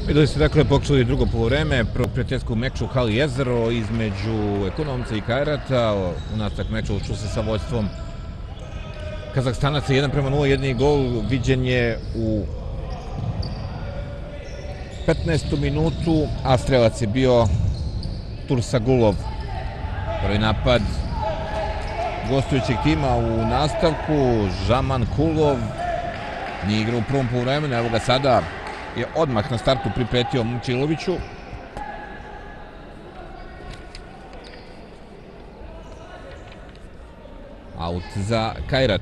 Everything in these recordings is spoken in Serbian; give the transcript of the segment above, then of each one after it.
Videli ste dakle pokušali drugo polovreme prvog prijateljskog meča u hali Jezero između Ekonomca i Kajrata. U nastavak meča ušao se sa vođstvom Kazahstanaca 1:0, jedini gol viđen je u 15. minutu, a strelac je bio Tursagulov. Prvi napad gostujućeg tima u nastavku, Žaman Kulov nije igrao u prvom poluvremenu, evo ga sada je odmah na startu pripretio Momčiloviću. Aut za Kajrat.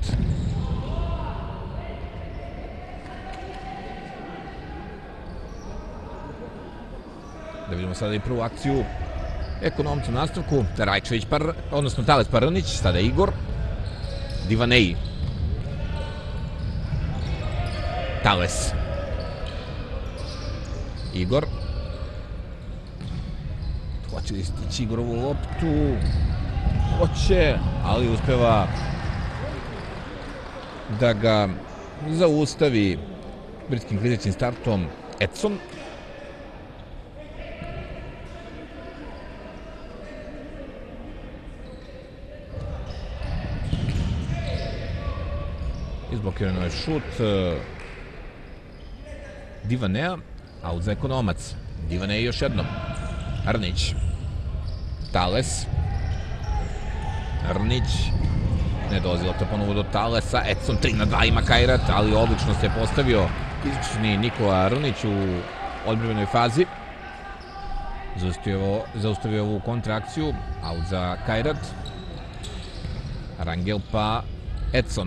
Da vidimo sada i prvu akciju Ekonomca u nastavku. Rajčević, odnosno Tales Paranić, sada Igor. Divanej. Tales. Igor. Hoće li stići Igorovu loptu? Hoće, ali uspeva da ga zaustavi britskim klizećim startom Edson. Izblokirano je šut Divanea, aut za Ekonomac. Divanej još jednom. Arnić. Tales. Arnić. Ne dolazi lopta ponovo do Talesa. Edson 3:2 ima Kajrat, ali odlično se postavio izlični Nikola Arnić u odbranbenoj fazi. Zaustavio ovu kontrakciju. Aut za Kajrat. Rangel pa Edson.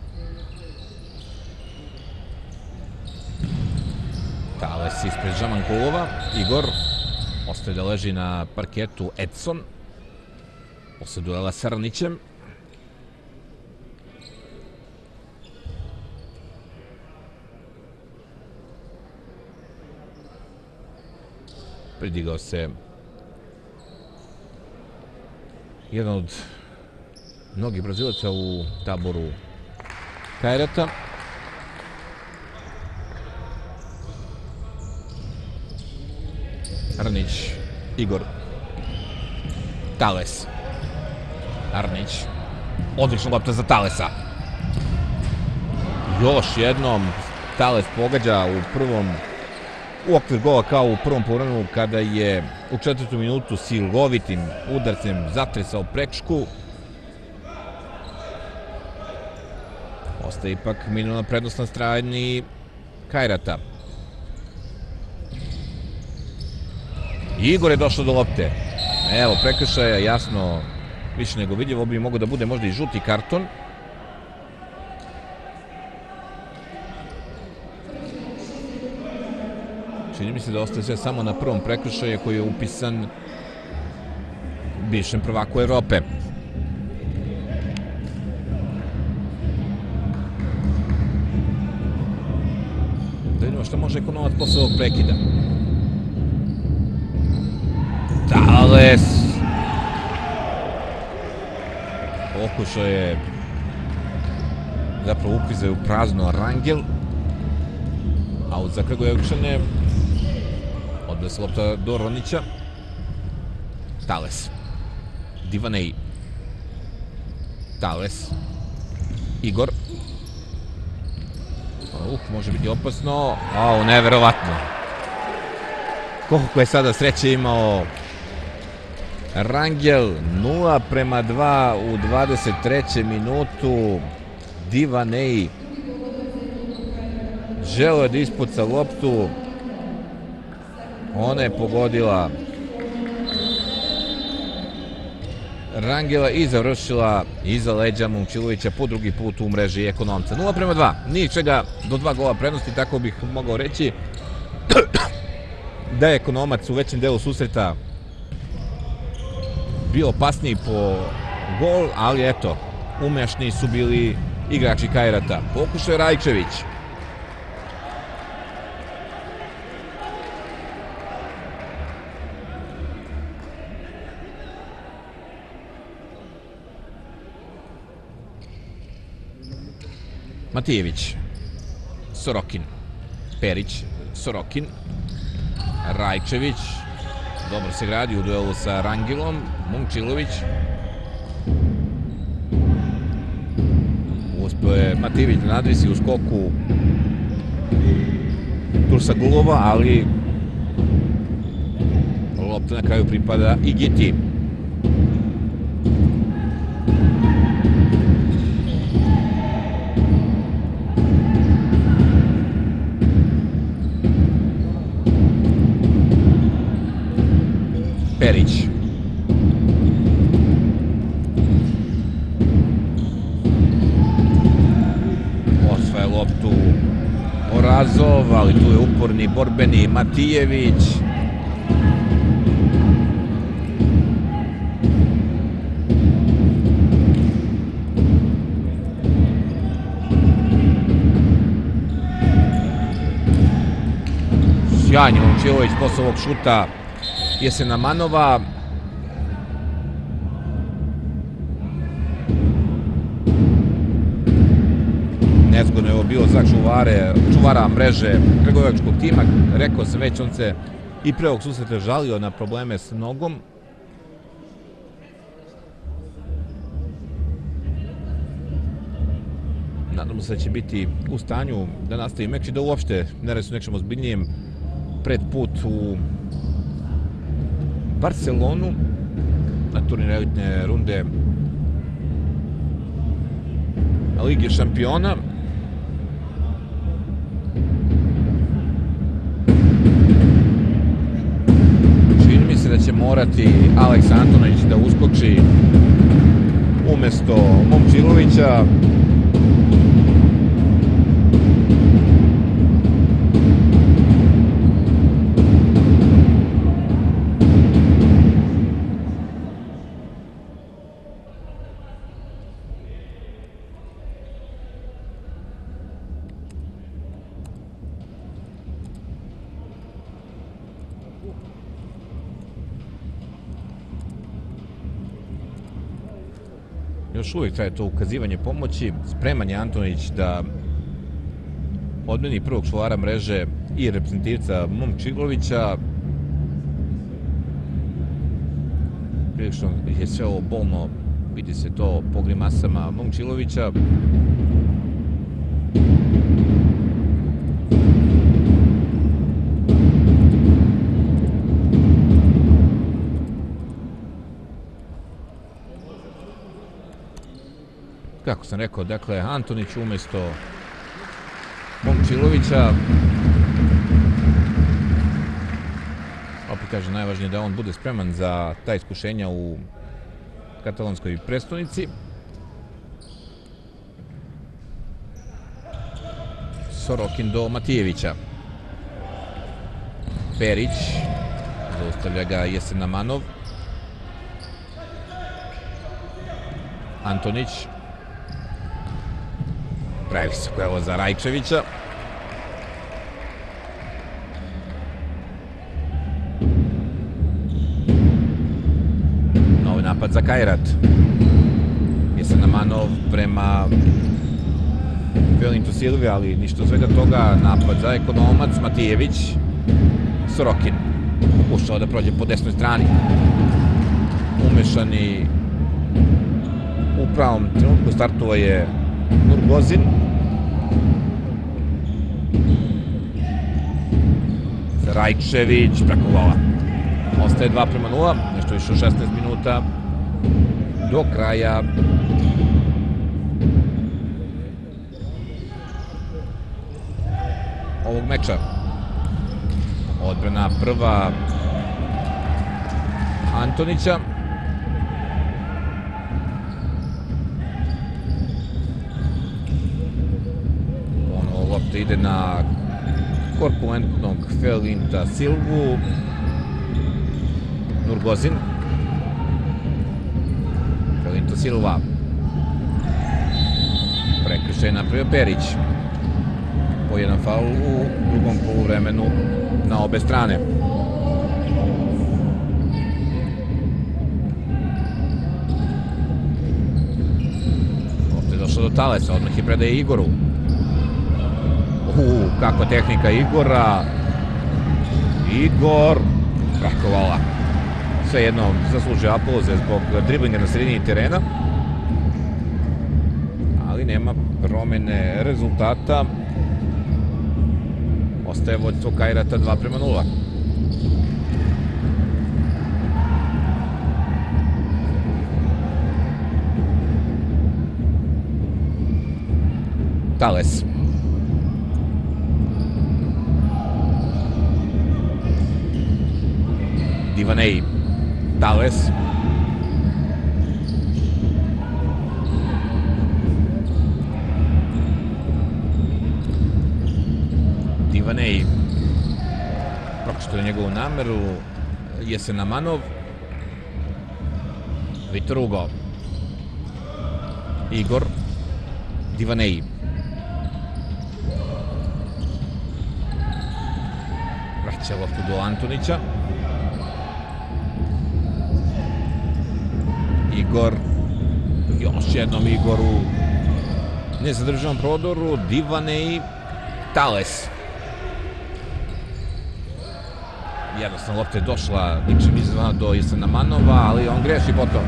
Tales ispred Žamankulova. Igor ostaje da leži na parketu Edson. Posle duela sa Arnićem. Pridigao se jedan od mnogih Brazilaca u taboru Kajrata. Arnić, Igor, Tales, Arnić, odlična lopta za Talesa. Još jednom Tales pogađa u okvir gola kao u prvom poluvremenu kada je u 4. minutu silovitim udarcem zatresao prečku. Ostaje ipak minimalna prednost na strani Kajrata. Igor je došao do lopte. Evo, prekršaja, jasno, više nego vidljivo, bi mogao da bude možda i žuti karton. Čini mi se da ostaje sve samo na prvom prekršaju koji je upisan bivšem prvaku Evrope. Da vidimo šta može Ekonomac posle ovog prekida. Tales. Pokušao je zapravo ukvizaju prazno Rangel. Aut za Kragujevičane. Odbija se lopta do Ronića. Tales. Divanej. Tales. Igor. Može biti opasno. Neverovatno. Koliko je sada sreće imao Rangel. 0:2 u 23. minutu. Divanej želeo je da ispuca loptu. Ona je pogodila Rangela i završila iza leđa Momčilovića po drugi put u mreži Ekonomca. 0:2. Ničega do 2 gola prednosti, tako bih mogao reći da je Ekonomac u većem delu susreta bio opasniji po gol, ali eto, umešni su bili igrači Kajrata. Pokušao je Rajčević. Matijević. Sorokin. Perić. Sorokin. Rajčević. Dobro se gradi u duelu sa Rangilom. Momčilović. Uspio je Matijević da nadvisi u skoku Tursagulova, ali lopta na kraju pripada Igiti. Perić. Osvaja loptu Orazov, ali tu je uporni borbeni Matijević. Sjajni Momčilović posle ovog šuta Jesena Manova. Nezgodno je ovo bilo za čuvara mreže Kragujevačkog tima. Rekao sam već, on se i pre ovog susreta žalio na probleme s nogom. Nadamo se da će biti u stanju da nastavi meč i da uopšte ne radi su nečem ozbiljnijem pred put u Barcelonu na turnir elitne runde Lige šampiona. Čini mi se da će morati Aleksa Antonić da uskoči umesto Momčilovića. Još uvijek traje to ukazivanje pomoći. Spreman je Antonić da odmeni prvog čuvara mreže i reprezentativca Momčilovića. Prilično je sve ovo bolno, vidi se to po grimasama Momčilovića. Kako sam rekao, dakle, Antonić umesto Momčilovića. Opet kaže, najvažnije da on bude spreman za ta iskušenja u katalonskoj prestonici. Sorokin do Matijevića. Perić. Zaustavlja ga Jesena Manov. Antonić. Previsoko je ovo za Rajčevića. Novi napad za Kajrat. Jesena Manov prema Felintu Silvi, ali ništa od svega toga. Napad za Ekonomac, Matijević. Sorokin pokušao da prođe po desnoj strani. Umešani u pravom trenutku startova je Nurgozin. Rajčević preko gola. Ostaje 2:0, nešto više od 16 minuta do kraja ovog meča. Odbrana prva Antonića. Lopta ide na korpulentnog Felinta Silvu. Nurgozin. Felinta Silva. Prekršaj napravio Perić. Po jedan faul u drugom poluvremenu na obe strane. Lopta je došla do talesa, odmah je predaje Igoru. Kakva tehnika Igora. Igor preko vola. Svejedno zaslužio aplauze zbog driblinga na sredini terena, ali nema promene rezultata. Ostaje vođstvo Kajrata 2:0. Tales. Divanei. Tales. Divanei. Pročito je njegovu nameru. Jesen Amanov. Vitor Hugo. Igor. Divanei. Vraća loptu do Antonića. Igor, još jednom Igor u nezadržanom prodoru. Divanei. Tales. Jednostavno lopta je došla ničim izvana do Jesena Manova, ali on greši potom.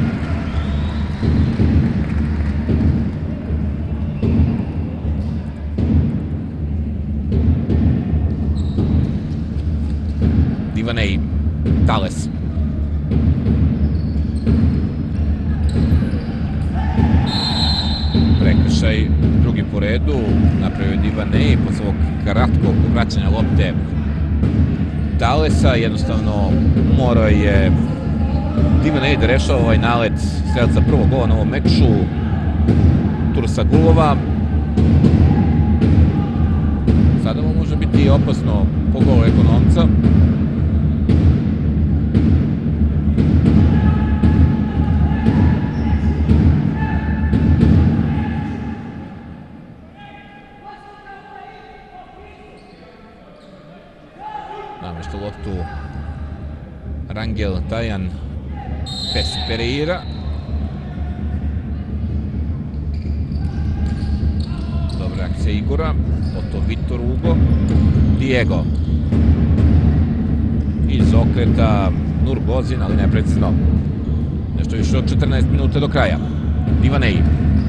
Divanei. Tales. Prekršaj drugi po redu napravio Divanei posle ovog kratkog vraćanja lopte Talesa. Jednostavno morao je Divanei da rešava ovaj nalet strelca prvog gola na ovom meču, Tursagulova. Sada mu može biti opasno po golu Ekonomca. Namešta loptu Rangel Tajan Pes Pereira. Dobra akcija Igora. Potom Vitor Hugo. Diego. Iz okreta Nur Gozin, ali neprecizno. Nešto više od 14 minuta do kraja. Divanei.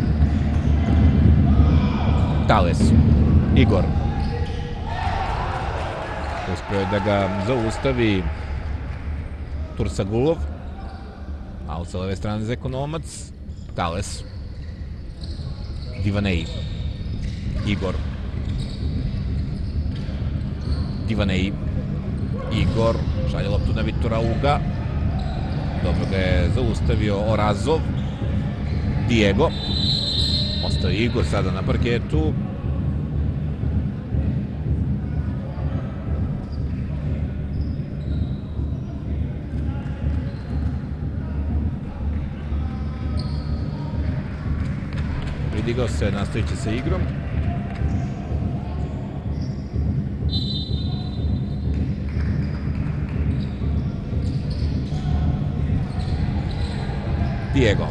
Tales. Igor. Uspio je da ga zaustavi Tursagulov. A sa leve strane za Ekonomac. Tales. Divanei. Igor. Divanei. Igor. Šalje loptu na Vitora Huga. Dobro ga je zaustavio Orazov. Diego. Ostao Igor sada na parketu. Pridigao se, nastavit će sa igrom. Diego.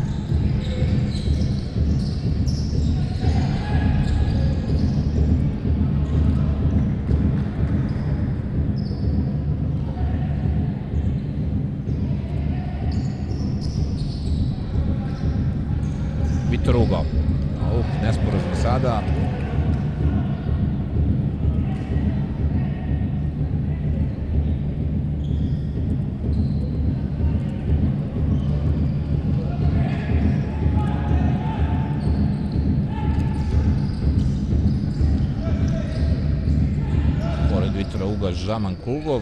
Vitor Hugo. Nesporazum sada. Pored Vitora Huga Žaman Kulgov.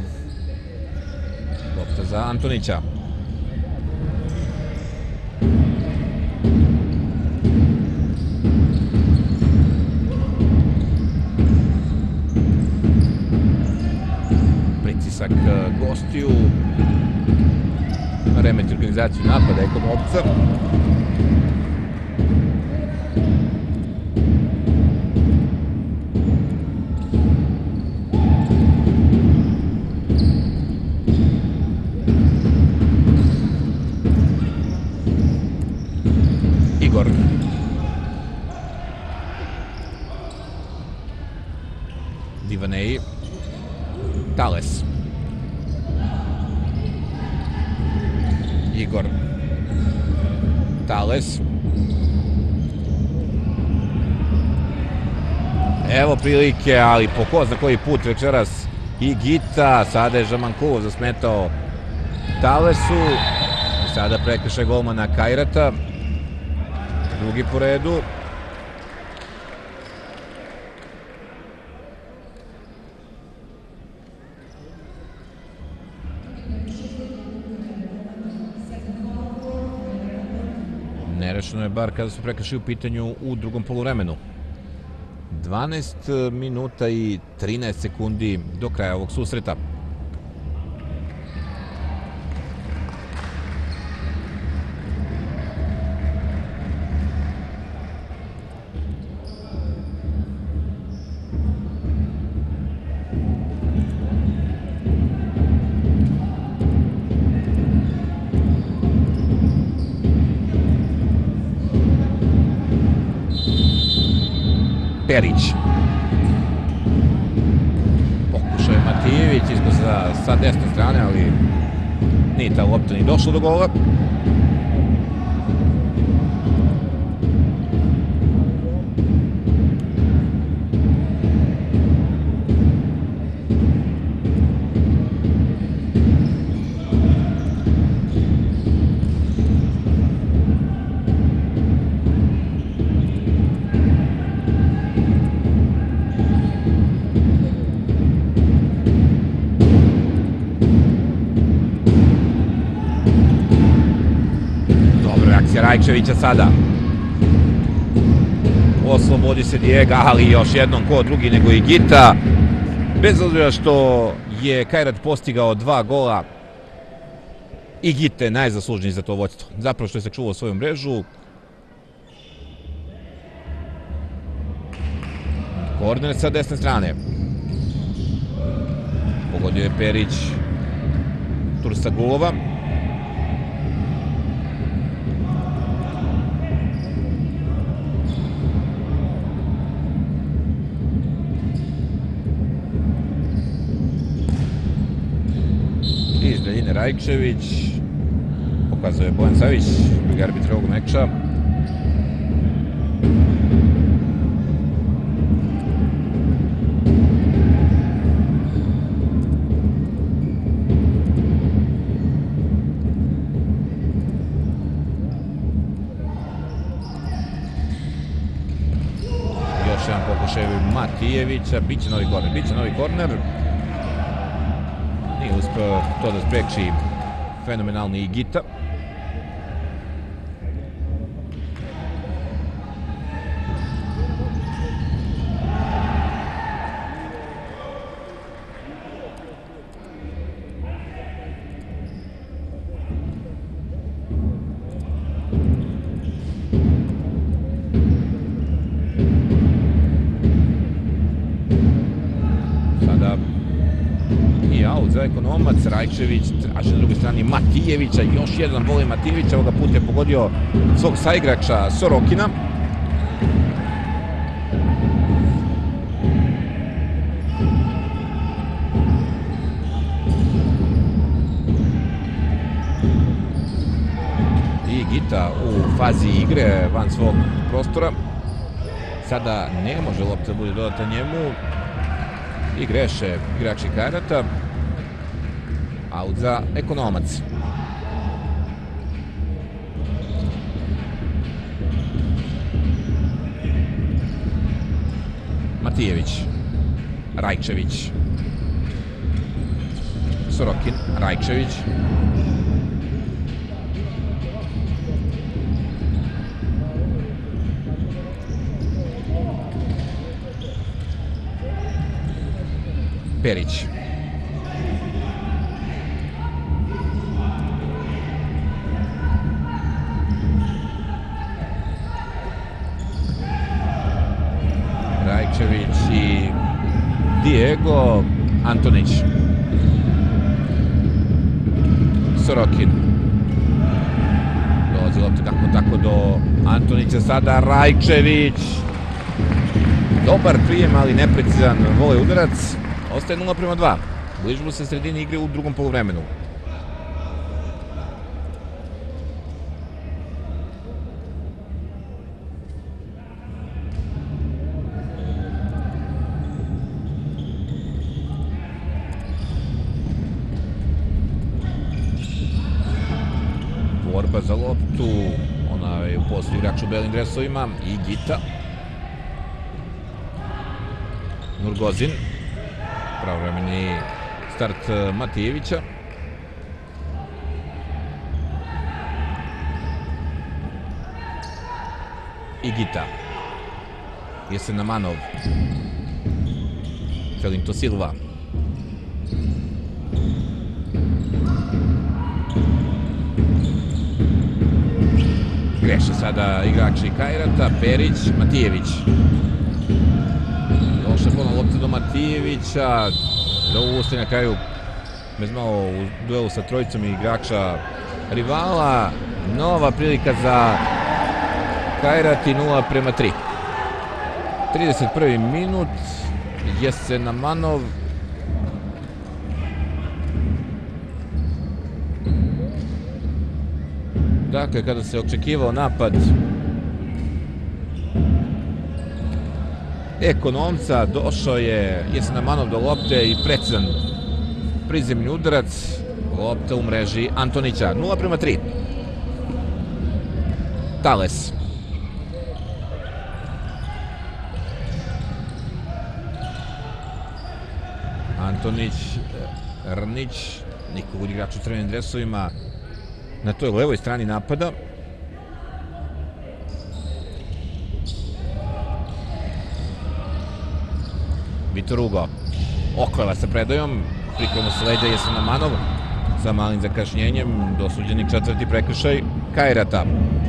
Lopta za Antonića. Gostiju, remeti organizaciju napada Ekonomca. Igor. Divanei. Tales. Igor Tales. Evo prilike, ali po ko zna koji put večeras i Gita. Sada je Žamankulov zasmetao Talesu. Sada prekršaj golmana Kajrata. Drugi po redu. Nerešeno je bar kada su prekršaji u pitanju u drugom poluvremenu. 12 minuta i 13 sekundi do kraja ovog susreta. Perić. Pokušao je Matijević sa desne strane, ali nije ta lopta ni došla do gola. Rajčevića sada. Oslobodi se Diego, ali još jednom ko drugi nego i Gita. Bez obzira što je Kajrat postigao 2 gola, i Gita je najzaslužniji za to vođstvo. Zapravo što je sačuvao svoju mrežu. Korner sa desne strane. Pogodio je Perić Tursagulova. Iz daljine Rajčević, pokazuje Bojan Savić, drugi arbitr ovog meča. Još jedan pokušaj Matijevića, biće novi korner. Nije uspeo to da spreči fenomenalni Igita. Za Ekonomac, Rajčević traži na drugoj strani Matijevića, još jedan volej Matijevića, ovoga puta je pogodio svog saigrača Sorokina. I Gita u fazi igre van svog prostora. Sada ne može lopta bude dodata njemu i greše igrači Kajrata. Aut za Ekonomac. Matijević. Rajčević. Sorokin. Rajčević. Perić. Rajčević i Diego Antonić. Sorokin. Dolazi lopta kako tako do Antonića, sada Rajčević. Dobar prijem, ali neprecizan volej udarac. Ostaje 0:2. Bližimo se sredini igre u drugom poluvremenu. Borba za loptu, ona je u poslu igrač u belim dresovima i Gita. Nurgozin, pravovremeni start Matijevića. I Gita. Jesen Namanov. Felinto Silva. Greše sada igrači Kajrata, Perić, Matijević. Došla ponovno lopta do Matijevića. Da ustaje na kraju bez malo u duelu sa trojicom igrača rivala. Nova prilika za Kajrat i 0:3. 31. minut. Jesen Namanov. Dakle, kada se očekivao napad Ekonomca, došao je Jesen Namanov do lopte i precizan prizemni udarac. Lopta u mreži Antonića. 0:3. Tales. Antonić, Rnić, nikog od igrača u crvenim dresovima na toj levoj strani napada. Vitor Hugo okleva sa predajom, prikramo se leđa Jesen Namanov sa malim zakašnjenjem, dosuđeni četvrti prekršaj Kajrata.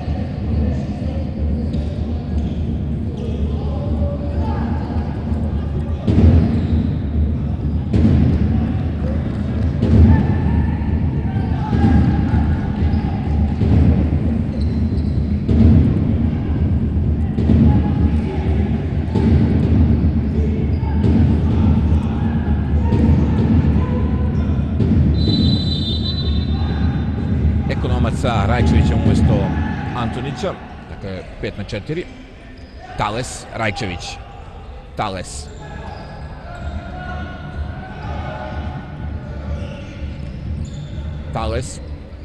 Sa Rajčevićem umjesto Antonića, dakle 5:4. Tales, Rajčević. Tales. Tales.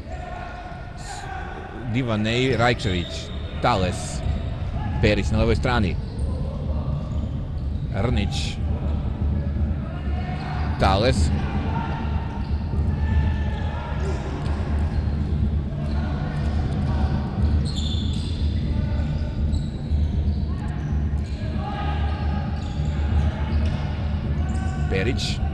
Divanej, Rajčević. Tales. Perić na levoj strani. Rnić. Tales. Perić.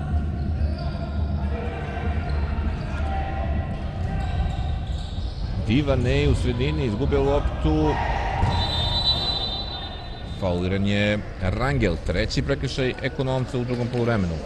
Divanej u sredini, izgubio loptu. Fauliran je Rangel, treći prekršaj Ekonomca u drugom poluvremenu.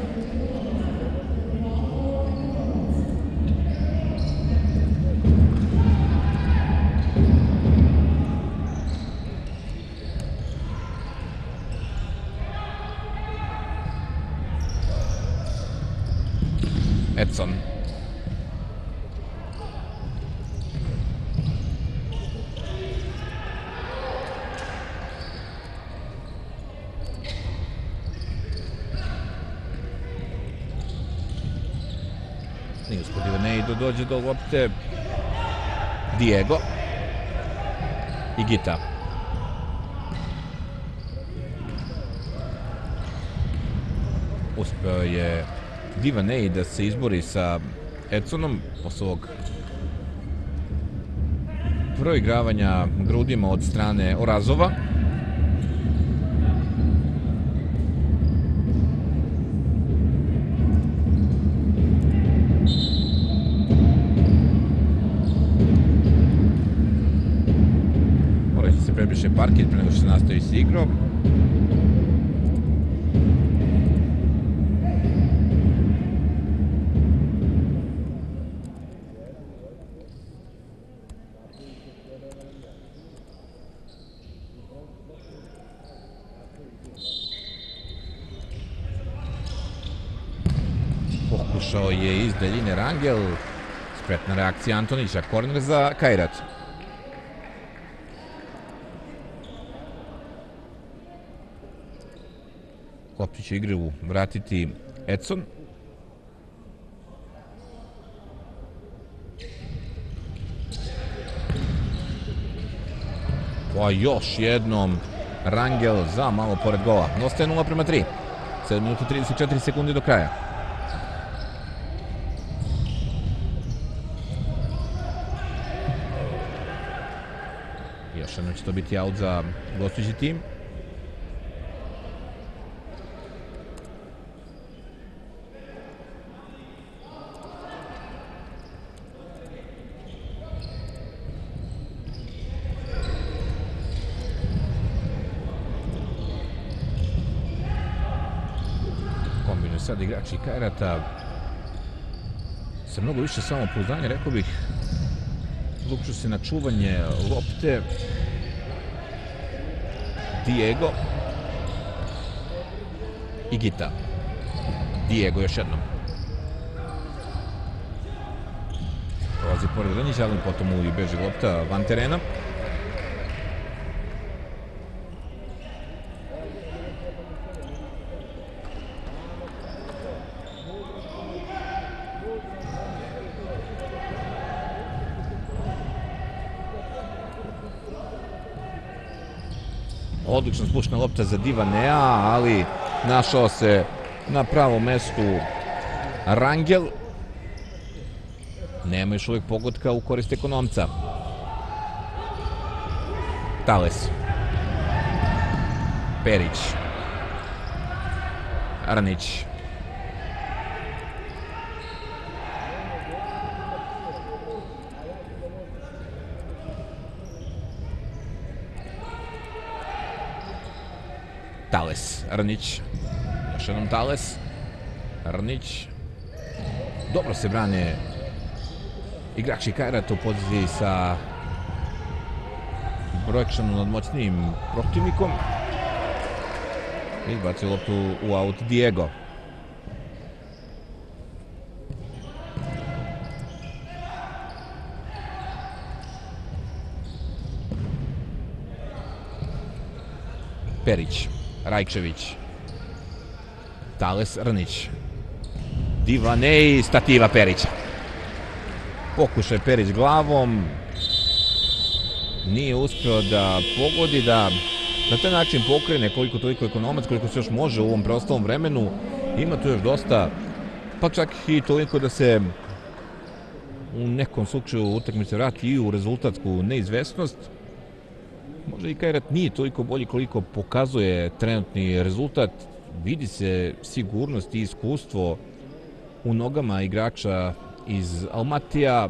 Edson. Nije uspio Divanej da dođe do lopte. Diego. I Gita. Uspeo je Divanej da se izbori sa Edsonom posle ovog proigravanja grudima od strane Orazova. Mora se prebriše parket pre nego što se nastavi s igrom. Došao je iz daljine Rangel. Spretna reakcija Antonića. Korner za Kairat. Loptu će igru vratiti Edson. Pa još jednom Rangel za malo pored gola. Ostaje 0:3. 7 minuta 34 sekundi do kraja. Još jedno će to biti aut za gostujući tim. Sad igrači Kairata sa mnogo više samopouzdanja, rekao bih, odlučuju se na čuvanje lopte. Diego i Gita. Diego još jednom. Prolazi pored Rnića, ali potom mu i beži lopta van terena. Odlično spuštena lopta za Divanea, ali našao se na pravom mestu Rangel. Nema još uvijek pogotka u korist ekonomca. Tales. Perić. Arnić. Tales, Rnić, još jednom Tales, Rnić, dobro se brane igrači Kairata u poziciji sa brojčano nadmoćnijim protivnikom. Izbacio loptu u aut Diego. Perić. Rajkšević, Tales, Rnić, Divanej, stativa Perića. Pokušaj Perić glavom, nije uspeo da pogodi, da na taj način pokrene koliko toliko ekonomac, koliko se još može u ovom preostalom vremenu. Ima tu još dosta, pa čak i toliko da se u nekom slučaju utakmice vrati i u rezultatsku neizvesnost. Možda i Kairat nije toliko bolji koliko pokazuje trenutni rezultat. Vidi se sigurnost i iskustvo u nogama igrača iz Almatija.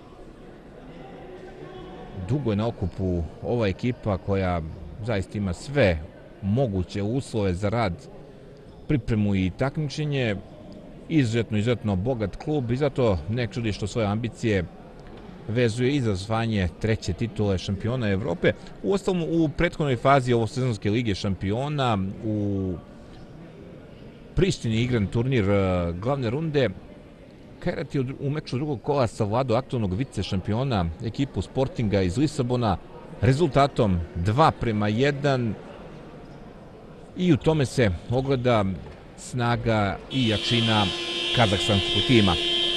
Dugo je na okupu ova ekipa koja zaista ima sve moguće uslove za rad, pripremu i takmičenje. Izuzetno bogat klub i zato ne čudi što svoje ambicije vezuje i za osvajanje treće titule šampiona Evrope. Uostalom, u prethodnoj fazi ovosezonske lige šampiona u Prištini igran turnir glavne runde. Kairat je u meču drugog kola savladao aktualnog vice šampiona ekipu Sportinga iz Lisabona rezultatom 2:1 i u tome se ogleda snaga i jačina kazahstanskog tima.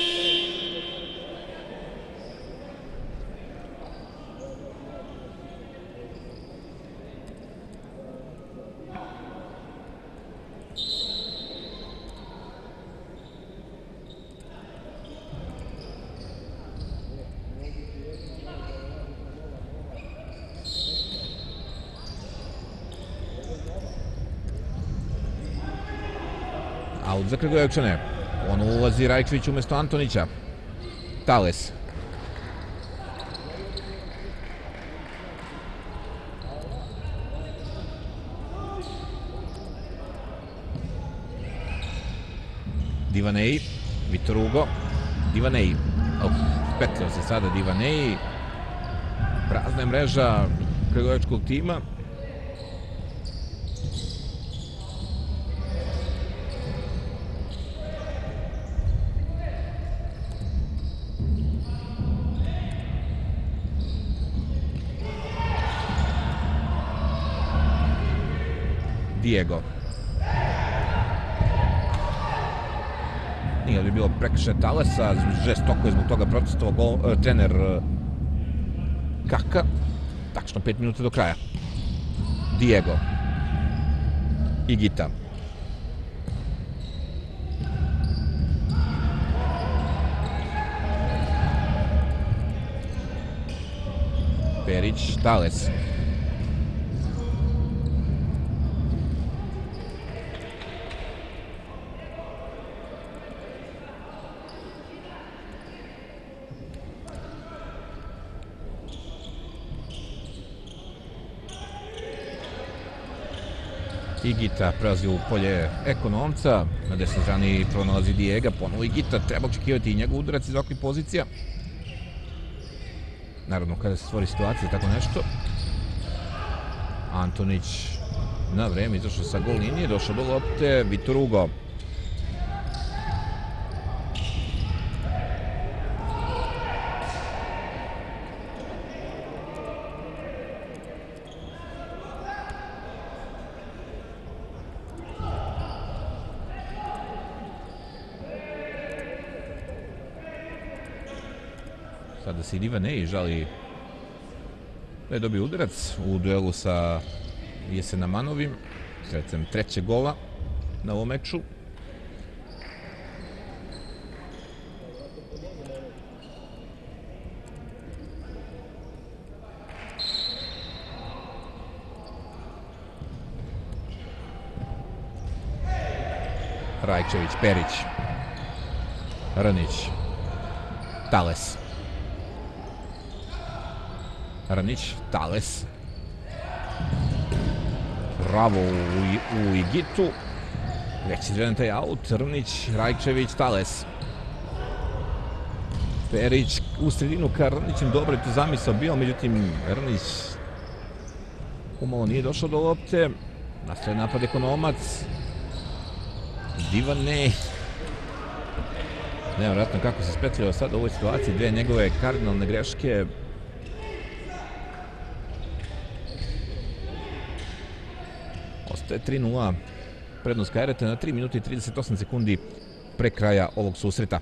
Aut za Kragujevčane. On ulazi Rajčević umjesto Antonića. Tales. Divanej. Vitor Hugo. Divanej. Petljao se sada Divanej. Prazna je mreža Kragujevačkog tima. Diego. Nije li bilo prekršaj Talesa, žestoko je zbog toga protestovao trener Kaka. Tačno 5 minuta do kraja. Diego. Higuita. Perić, Tales. Higuita prelazi u polje Ekonomca, na desnoj strani pronalazi Diega, ponovo Higuita, treba očekivati i njegov udarac iz ovakvih pozicija. Naravno, kada se stvori situacija, tako nešto. Antonić na vreme izašao sa gol linije, došao do lopte, Vitor Hugo. Sada se i Divanej žali da je dobio udarac u duelu sa Jesenamanovim, sredcem trećeg gola na ovom meču. Rajčević, Perić, Rnić, Tales. Rnić, Tales. Bravo u Higitu. Već izveden taj aut. Rnić, Rajčević, Tales. Perić u sredinu ka Rnićem. Dobro je tu zamisao bio, međutim Rnić umalo nije došao do lopte. Nastaje napad Ekonomac. Divanej. Nevjerojatno kako se spetljao sad u ovoj situaciji. Dve njegove kardinalne greške. Ostaje 3-0 prednost Kajrata na 3 minuta i 38 sekundi pre kraja ovog susreta.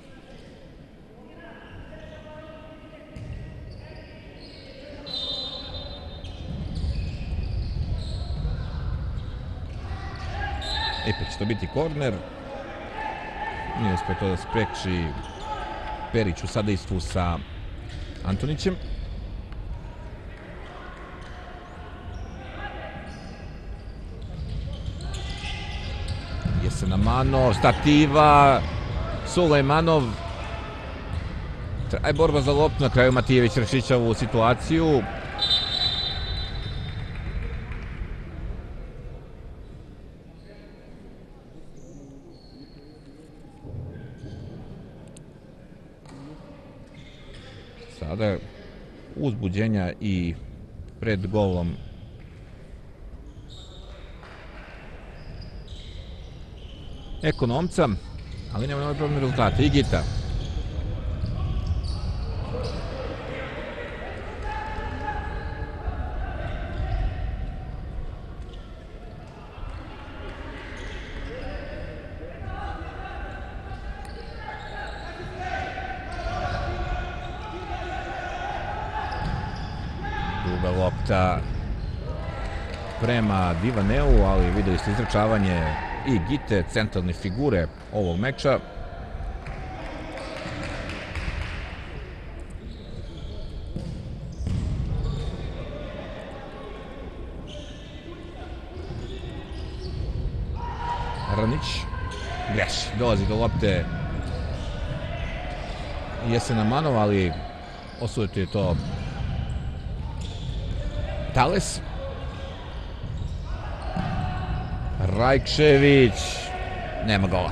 Ipak će to biti korner. Nije uspio to da spreči Perić u sadejstvu sa Antonićem. Jesenamanov, stativa, Sulejmanov. Traje borba za loptu, na kraju Matijević rešića ovu situaciju. Sada uzbuđenja i pred golom Ekonomca, ali nema ovaj problem rezultata. Higuita. Duga lopta prema Divaneu, ali videli ste izračavanje i Higuite, centralne figure ovog meča. Rnić greši, dolazi do lopte Jesenamanov, ali osuditi je to Tales. Rajčević, nema gola.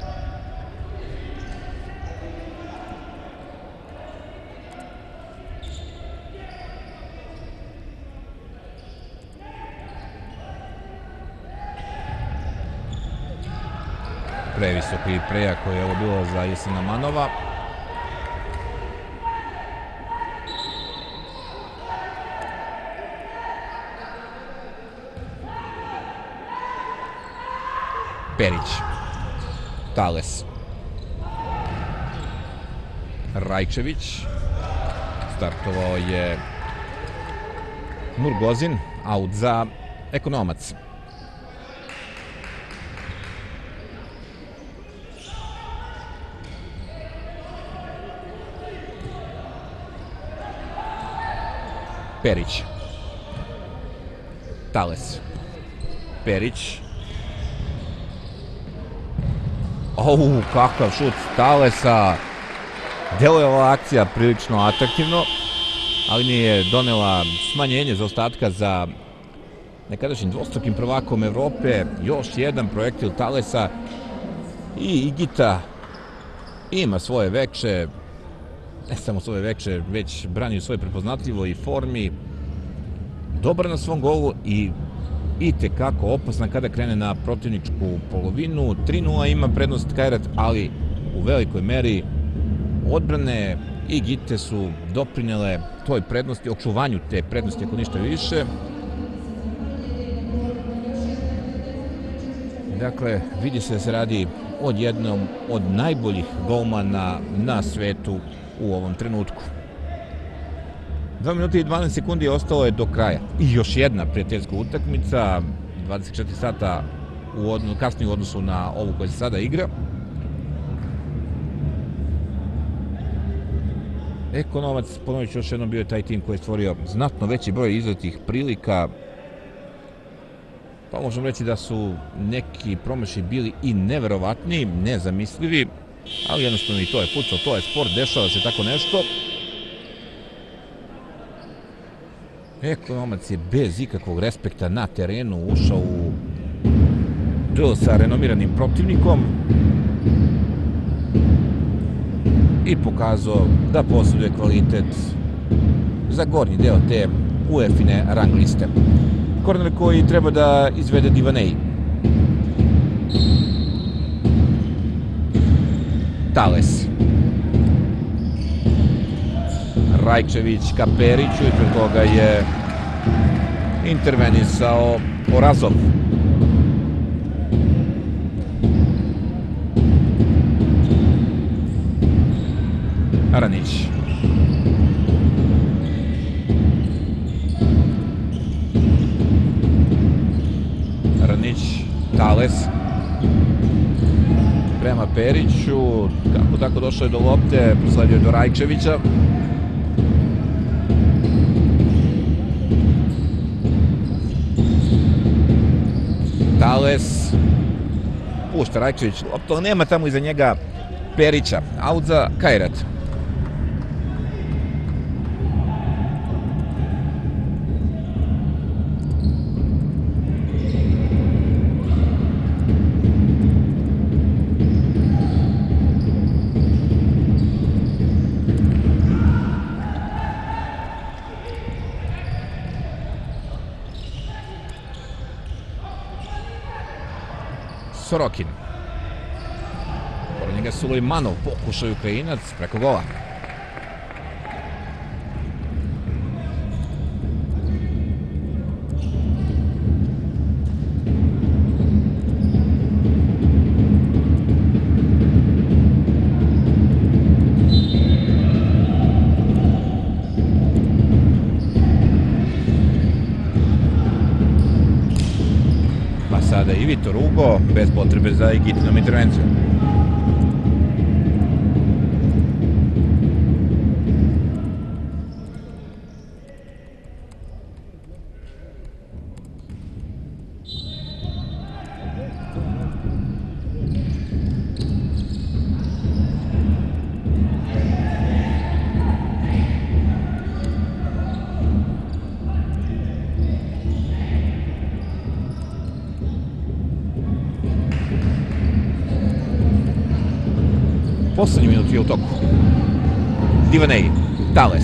Previsoki prejako je ovo bilo za Jesenamanova. Perić. Tales. Rajčević. Startovao je Nurgozin, aut za Ekonomac. Perić. Tales. Perić. Kakav šut Talesa. Deluje ova akcija prilično atraktivno, ali nije donela smanjenje zaostatka za nekadašnjim dvostrukim prvakom Evrope. Još jedan projektil Talesa i Igita ima svoje veče, ne samo svoje veče, već brani u svojoj prepoznatljivoj formi. Dobar na svom golu i tekako opasna kada krene na protivničku polovinu. 3:0 ima prednost Kairat, ali u velikoj meri odbrane i Gite su doprinele toj prednosti, očuvanju te prednosti ako ništa više. Dakle, vidi se da se radi o jednom od najboljih golmana na svetu u ovom trenutku. 2 minuta i 12 sekundi ostalo je do kraja. I još jedna prijateljska utakmica, 24 sata kasnije u odnosu na ovu koja se sada igra. Ekonomac, ponovit ću još jednom, bio je taj tim koji je stvorio znatno veći broj izletih prilika. Pa možemo reći da su neki promašaji bili i neverovatni, nezamislivi, ali jednostavno i to je futsal, to je sport, dešava se tako nešto. Ekonomac je bez ikakvog respekta na terenu ušao u duel sa renomiranim protivnikom i pokazao da posjeduje kvalitet za gornji deo te UEFA-ine rang liste. Korner koji treba da izvede Divanej. Tales. Rajčević ka Periću i pred toga je intervenisao Orazov. Aranić. Aranić, Tales. Prema Periću, kako tako došao je do lopte, prosledio je do Rajčevića. Tales. Pušta Rajčević loptu, ali nema tamo iza njega Perića. Aut za Kairat. Sorokin. Pored njega Sulejmanov, pokušaj Ukrajinac preko gola. Sada i Vitor Hugo, bez potrebe za Igitinom intervencijom. Poslednji minut je u toku. Divanej, Tales.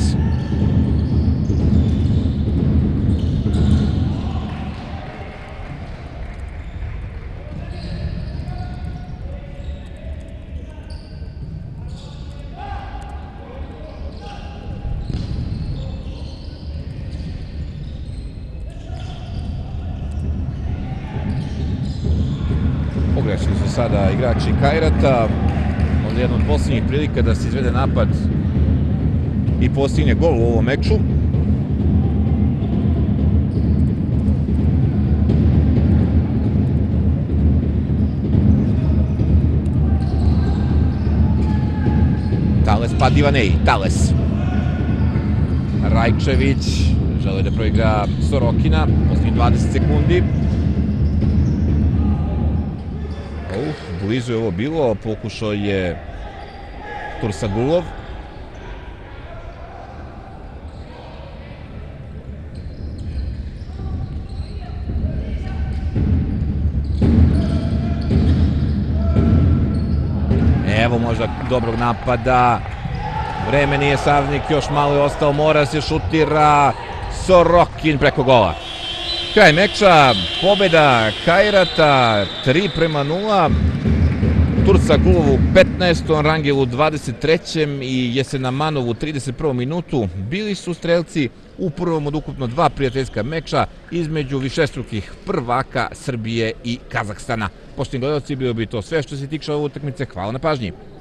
Pogrešili su sada igrači Kajrata. Možda jedna od posljednjih prilika da se izvede napad i postigne gol u ovom meču. Tales pa Divanej, Tales. Rajčević žele da proigra Sorokina, posljednjih 20 sekundi. Blizu je ovo bilo, pokušao je Tursagulov. Evo možda dobrog napada. Vreme nije saveznik, još malo je ostao, mora se šutira. Sorokin preko gola. Kraj meča, pobjeda Kajrata 3:0. Tursagulov u 15. Rangel u 23. i Jesenamanovu u 31. minutu bili su strelci u prvom od ukupno 2 prijateljska meča između višestrukih prvaka Srbije i Kazahstana. Poštovani gledalci, bilo bi to sve što se tiče ove utakmice. Hvala na pažnji.